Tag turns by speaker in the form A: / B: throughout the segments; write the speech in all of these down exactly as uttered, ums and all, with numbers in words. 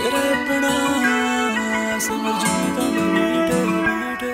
A: तेरा अपना समझ जीता मीटर मीटर।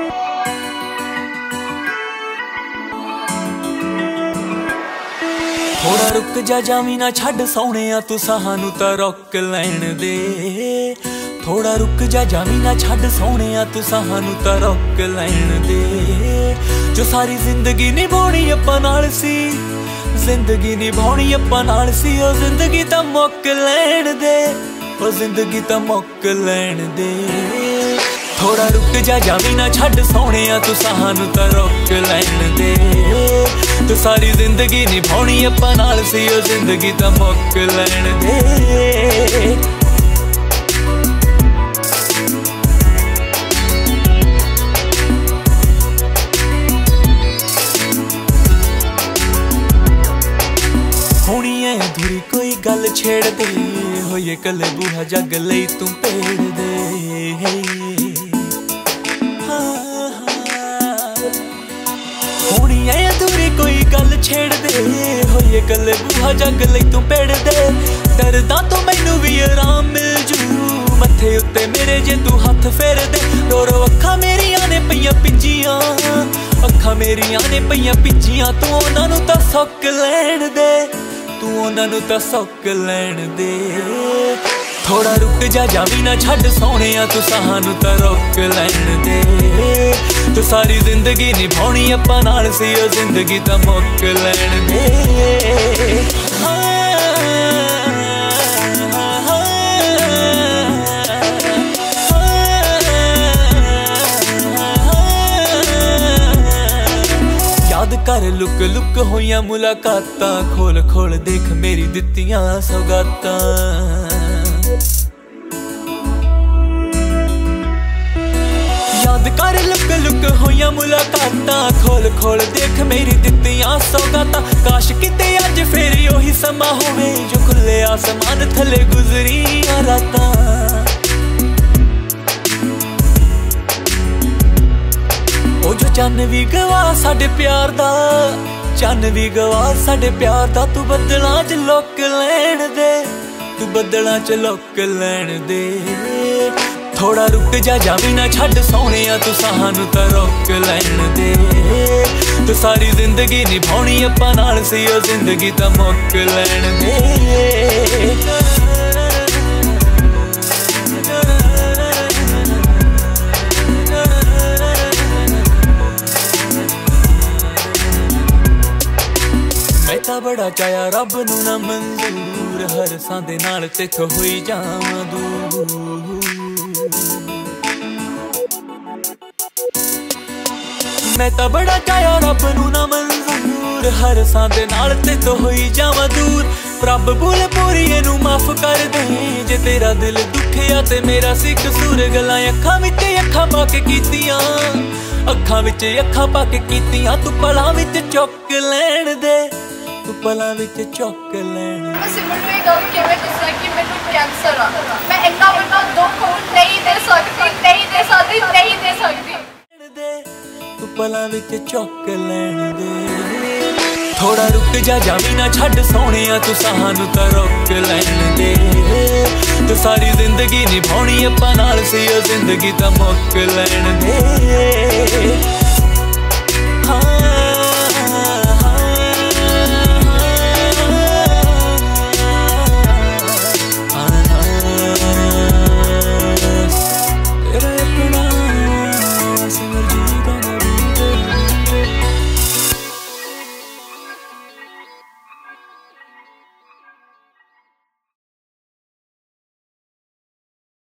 A: थोड़ा रुक जा जावी ना छड़ सोहणिया तू सानू तां रोक लैण दे। थोड़ा रुक जा जावी ना छड़ सोहणिया तू सानू तां रोक लैण दे। जो सारी जिंदगी निभाउणी आपां नाल सी, जिंदगी निभाउणी आपां नाल सी, ओ जिंदगी तां मुक लैण दे, ओ जिंदगी तां मुक लैण दे। थोड़ा रुक जा जावी ना छड़ सोहणिया तू सानू तां रोक लैण दे। तू सारी जिंदगी निभाउणी आपां नाल सी, ओ जिंदगी तां मुक लैण दे। होनी है अधूरी कोई गल छेड़ दे, होइए कले बूहा जग लई तू पेड़ दे। होनी है अधूरी कोई गल छेड़ दे, होइए कले बूहा जग लई तू पेड़ दे। डरदा तो मैनू भी आराम मिल जू, मथे उत्ते मेरे जे तू हथ फेर दे। रो रो अखा मेरिया ने पईयां पिंजियां, अखा मेरिया ने पईयां पिंजियां, तू उन्हां नू तां सुक लैण दे, तू उन्हां नू तां सुक लैण दे। थोड़ा रुक जा जावी ना छड़ सोहणिया तू सानू तां रोक लैण दे। तू सारी जिंदगी निभाउणी आपां नाल सी, ओ जिंदगी तां मुक लैण दे। याद कर लुक लुक होइयां मुलाकातां, खोल खोल देख मेरी दित्तियां सौगातां। याद कर लुक लुक होइयां मुलाकातां, खोल खोल देख मेरी दित्तियां सौगातां। काश किते अज फिर ओही समा होवे, जो खुले आसमान थले गुजरियां रातां। ओ जो चन्न भी गवा साडे प्यार दा, चन्न भी गवा साडे प्यार दा। तू बदलां च लुक लैण दे, तू बदलां च लुक लैण दे। थोड़ा रुक जा जावी ना छड़ सोहणिया तू सानू तां रोक लैण दे। तू सारी जिंदगी निभाउणी आपां नाल सी, ओ जिंदगी तां मुक लैण दे। मैं तां बड़ा चाया रब नू ना मंजूर, हर सां दे नाल तेथों होई जावां दूर। मैं तां बड़ा चाया रब नू ना मंजूर, हर सां दे नाल तेथों होई जावां दूर। रब भूल पूरी इनू माफ कर दे, जे तेरा दिल दुखिया ते मेरा सी कसूर। गल्लां अखां विच अखां पा के कीतियां, अखां विच अखां पा के कीतियां। तू पलां विच चुक लैण दे, तू पलां विच चुक लैण दे।
B: मैं सिमरन नूं इह गल किवें दस्सां कि मैनूं कैंसर आ, मैं इन्ना वड्डा दुख नहीं दे सकदी, नहीं दे सकदी, नहीं दे सकदी।
A: तू पलां विच चुक लैण दे। थोड़ा रुक जा जावी ना छड़ सोहणिया तू सानू तां रोक लैण दे। तू सारी जिंदगी निभाउणी आपां नाल सी, ओ जिंदगी तां मुक लैण दे।